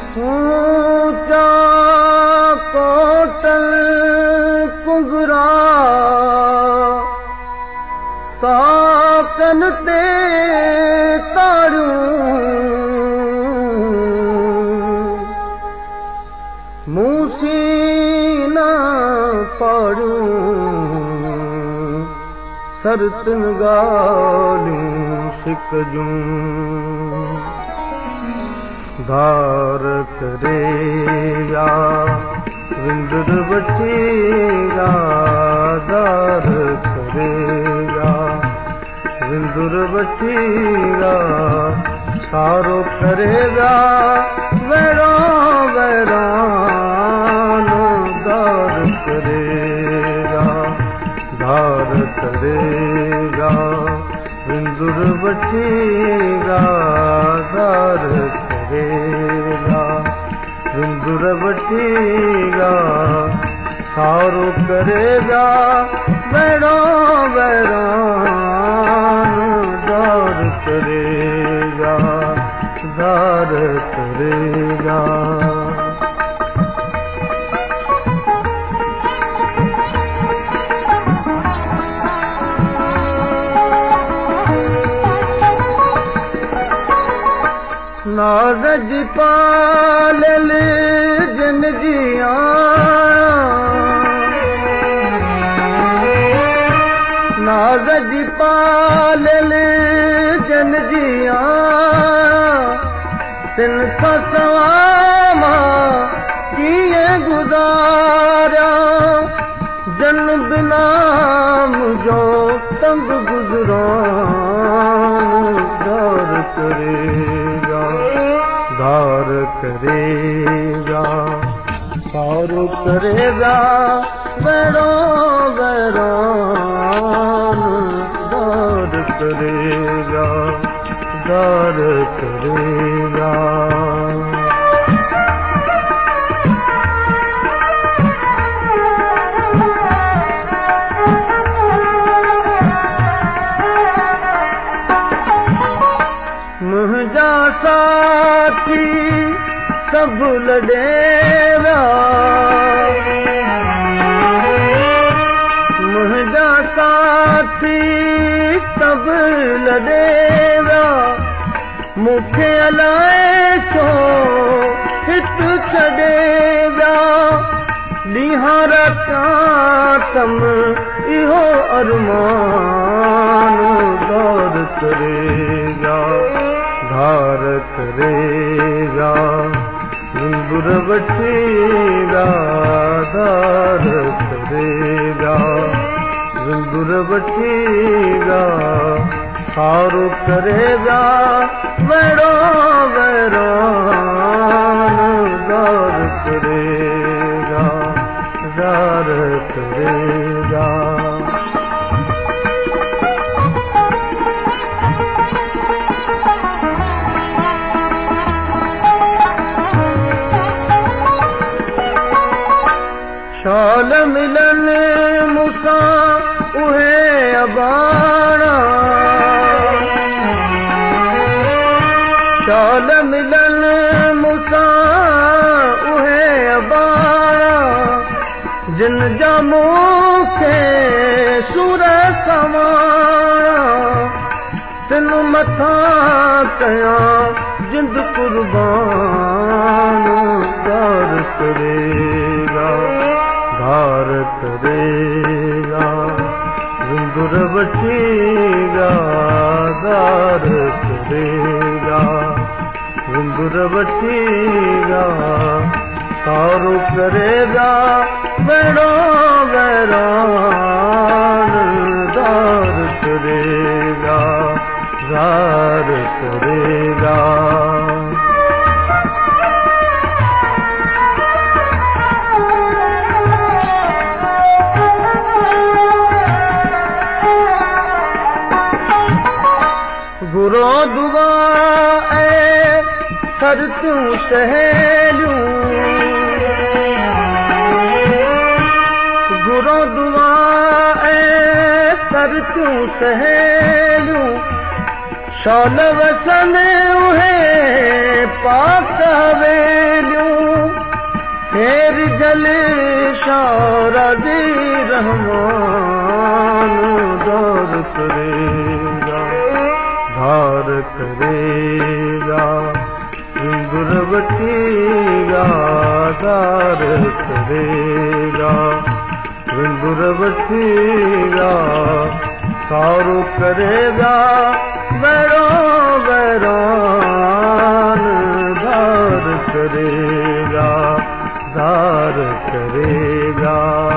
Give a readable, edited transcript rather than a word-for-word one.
ऊंचा कोटल कुंगरा साकन ते ताड़ियूं मूसी न पाड़ियूं सरतन ॻाल्हियूं सिकजूं धार करे या विंदुर वठी या धार करे या विंदुर वठी या सारो करेगा वैरा वैरान धार करेगा धार करेगा विंदुर वठीगा धार करेगा विंदुर वठीगा सारो करेगा वैरा वैरान धार करेगा धार करेगा नाज़ पालियल जिन जी नाज़ पालियल जिन जी तिन खां सवाइ मां कीअं गुज़ारिया जन बिना मुंहिंजो तंग गुज़रान धार करेगा धार करेगा सारो करेगा वैरो वैरान धार करेगा धार करेगा मुंहिंजा साथी सभु लॾे विया मुंहिंजा साथी सभु लॾे विया मूंखे अलाए छो हिते छॾे विया ॾींहं रातम इहो अरमान धार करेगा धार करेगा विंदुर वठीगा धार करेगा विंदुर वठीगा सारो करेगा वैरो वैरान धार करेगा धार करेगा शाल मिलन मूंसां उहे अबाणा शाल मिलन मूंसां उहे अबाणा जिन जा मूंखे सुर सवाणा तिन मथां कयां जिंद कुर्बान धार करेगा धार करेगा विंदुर वठीगा धार करेगा विंदुर वठीगा सारो करेगा वैरो वैरान धार करेगा धार करेगा गुरो दुआ सर तूं सहेलियूं गुरो दुआ सर तूं सहेलियूं शाल वसन उहे पाक वे सहेलियूं शेर जले शाराजी रहमान दौर करेगा धार करेगा गुरवतीगा धार करेगा गुरवतीगा सारो करेगा वैरो वैरान धार करेगा धार करेगा।